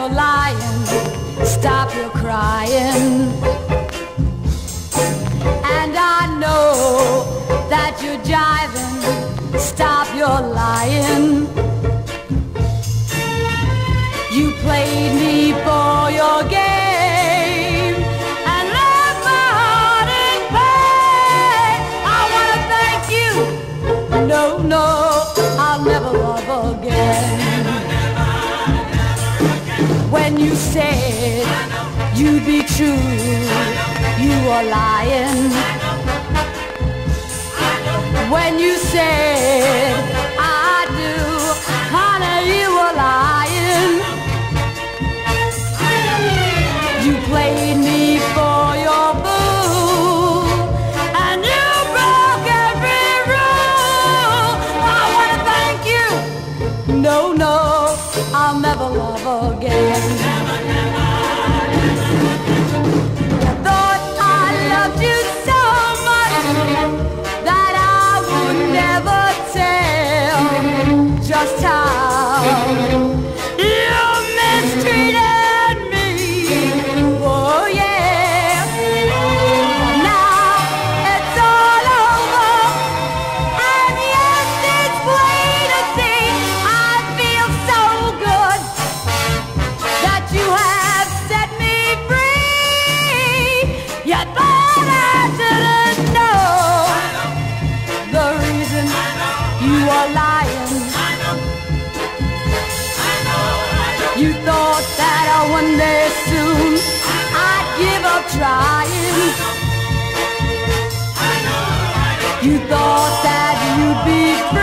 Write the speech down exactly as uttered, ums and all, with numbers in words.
you're lying, stop your crying. And I know that you're jiving, stop your lying. You played me for your game and left my heart in pain. I wanna thank you. No, no, I'll never love again. When you said you'd be true, you were lying. When you said I do, honey, you were lying. You played me for your boo, and you broke every rule. I wanna thank you. No, no, I'll never love again. I thought I loved you so much that I would never tell just how you mistreated me. Oh yeah. Now it's all over, and yes, it's plain to see. I feel so good that you have set me free. You thought I didn't know the reason you were lying. You thought that one day soon I'd give up trying. You thought that you'd be free.